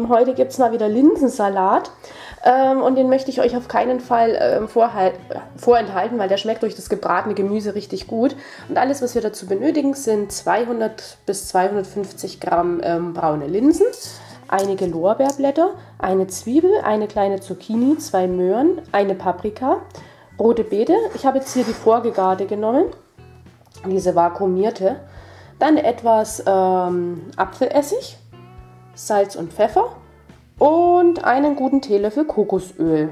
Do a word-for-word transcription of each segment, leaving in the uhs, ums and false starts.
Lieben, heute gibt es mal wieder Linsensalat ähm, und den möchte ich euch auf keinen Fall ähm, vorenthalten, weil der schmeckt durch das gebratene Gemüse richtig gut. Und alles, was wir dazu benötigen, sind zweihundert bis zweihundertfünfzig Gramm ähm, braune Linsen, einige Lorbeerblätter, eine Zwiebel, eine kleine Zucchini, zwei Möhren, eine Paprika, rote Beete. Ich habe jetzt hier die vorgegarte genommen, diese vakuumierte. Dann etwas ähm, Apfelessig, Salz und Pfeffer und einen guten Teelöffel Kokosöl.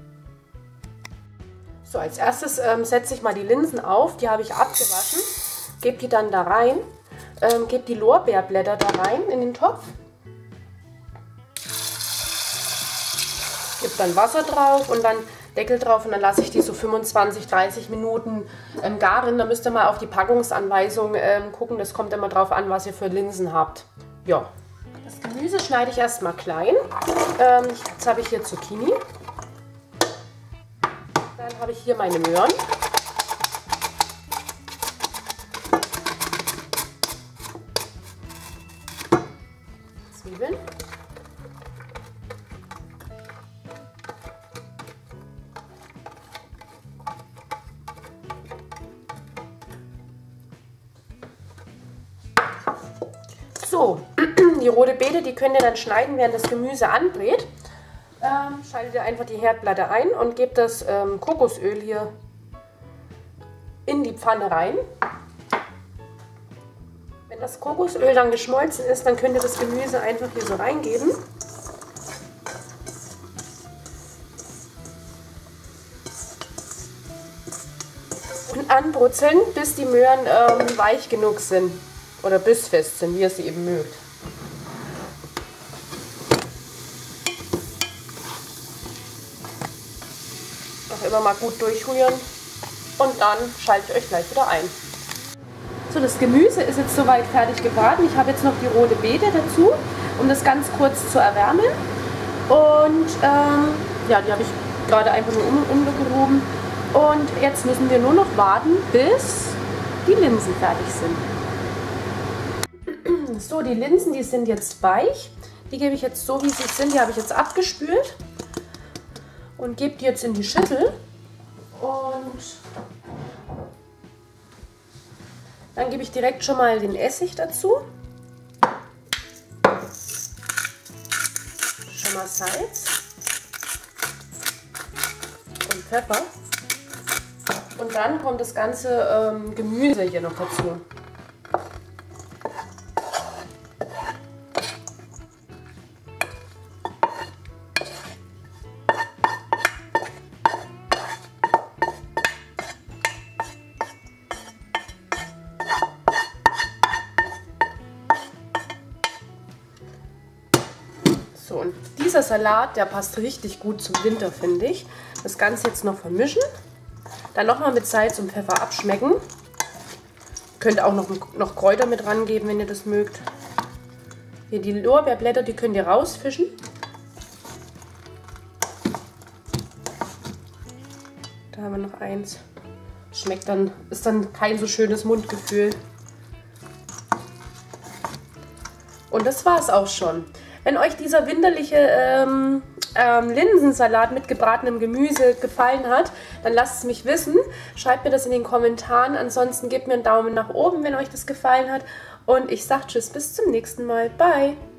So, als erstes ähm, setze ich mal die Linsen auf. Die habe ich abgewaschen. Gebe die dann da rein. Ähm, gebe die Lorbeerblätter da rein in den Topf. Gebe dann Wasser drauf und dann Deckel drauf und dann lasse ich die so fünfundzwanzig, dreißig Minuten ähm, garen. Da müsst ihr mal auf die Packungsanweisung ähm, gucken. Das kommt immer drauf an, was ihr für Linsen habt. Ja. Das Gemüse schneide ich erstmal klein. Ähm, jetzt habe ich hier Zucchini. Dann habe ich hier meine Möhren. Zwiebeln. So, die rote Beete, die könnt ihr dann schneiden, während das Gemüse anbrät. Ähm, schaltet ihr einfach die Herdplatte ein und gebt das ähm, Kokosöl hier in die Pfanne rein. Wenn das Kokosöl dann geschmolzen ist, dann könnt ihr das Gemüse einfach hier so reingeben. Und anbrutzeln, bis die Möhren ähm, weich genug sind. Oder bissfest sind, wie ihr sie eben mögt. Noch immer mal gut durchrühren und dann schaltet ihr euch gleich wieder ein. So, das Gemüse ist jetzt soweit fertig gebraten. Ich habe jetzt noch die rote Beete dazu, um das ganz kurz zu erwärmen. Und ähm, ja, die habe ich gerade einfach nur um, umgehoben. Und jetzt müssen wir nur noch warten, bis die Linsen fertig sind. So, die Linsen, die sind jetzt weich. Die gebe ich jetzt so, wie sie sind. Die habe ich jetzt abgespült und gebe die jetzt in die Schüssel. Und dann gebe ich direkt schon mal den Essig dazu. Schon mal Salz und Pfeffer. Und dann kommt das ganze ähm, Gemüse hier noch dazu. So, und dieser Salat, der passt richtig gut zum Winter, finde ich. Das Ganze jetzt noch vermischen. Dann nochmal mit Salz und Pfeffer abschmecken. Ihr könnt auch noch, noch Kräuter mit rangeben, wenn ihr das mögt. Hier die Lorbeerblätter, die könnt ihr rausfischen. Da haben wir noch eins. Schmeckt dann, ist dann kein so schönes Mundgefühl. Und das war es auch schon. Wenn euch dieser winterliche ähm, ähm, Linsensalat mit gebratenem Gemüse gefallen hat, dann lasst es mich wissen. Schreibt mir das in den Kommentaren. Ansonsten gebt mir einen Daumen nach oben, wenn euch das gefallen hat. Und ich sage tschüss, bis zum nächsten Mal. Bye!